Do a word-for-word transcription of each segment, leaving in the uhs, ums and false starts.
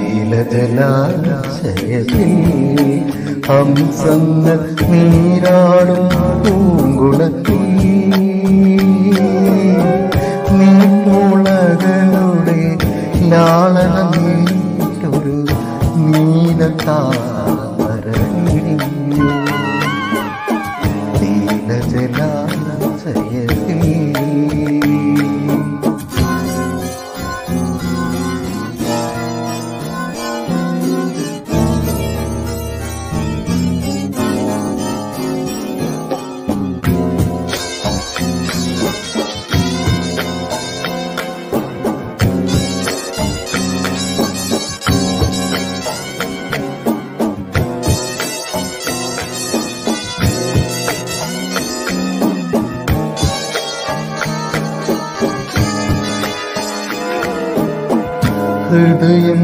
നീലജലാശയത്തിൽ ഹംസങ്ങൾ നീരാടും പൂങ്കുളത്തിൽ നീർമുളകളുടെ ലാളനമേറ്റൊരു നീലത്താമര വിരിഞ്ഞു നീലജലാശയത്തിൽ. ഹൃദയം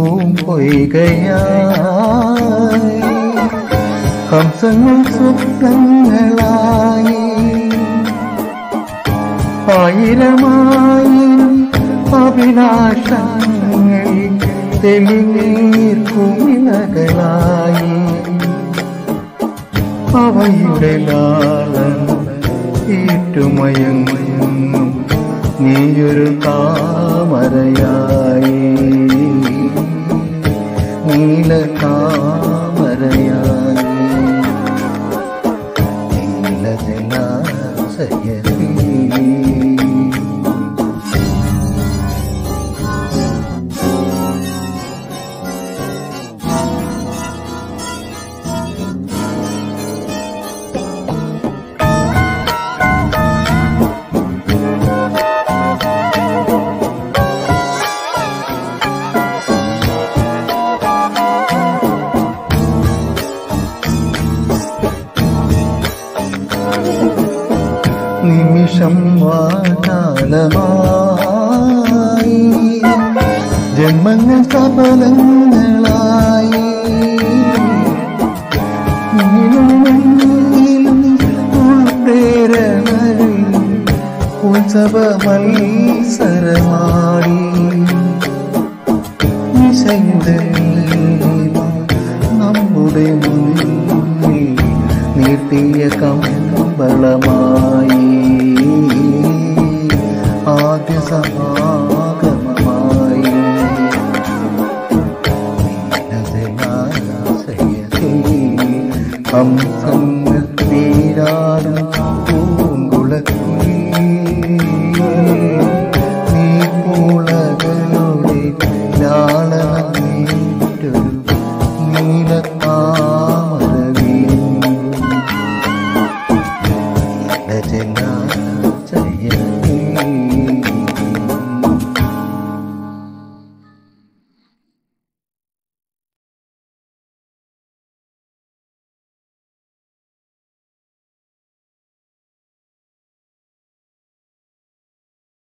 പൂമ്പൊയ്കയായി ഹംസങ്ങൾ സ്വപ്നങ്ങളായി ആയിരമായിരം അഭിലാഷങ്ങൾ തെളിനീർക്കുമിളകളായി അവയുടെ ലാളനം ഏറ്റുമയങ്ങുന്നു നീയൊരു താമരയായി നീല താമരയായി നീലജലാശയത്തിൽ. നിമിഷം വാകാലമായി ജന്മങ്ങൾ സഫലങ്ങളായി ഉത്സവ മത്സരമാടി നമ്മുടെ മുന്നിൽ നീട്ടിയ കമ്പളമായി ആദ്യ സമാഗമമായി ഹംസങ്ങൾ നീരാടും പൂങ്കുളത്തിൽ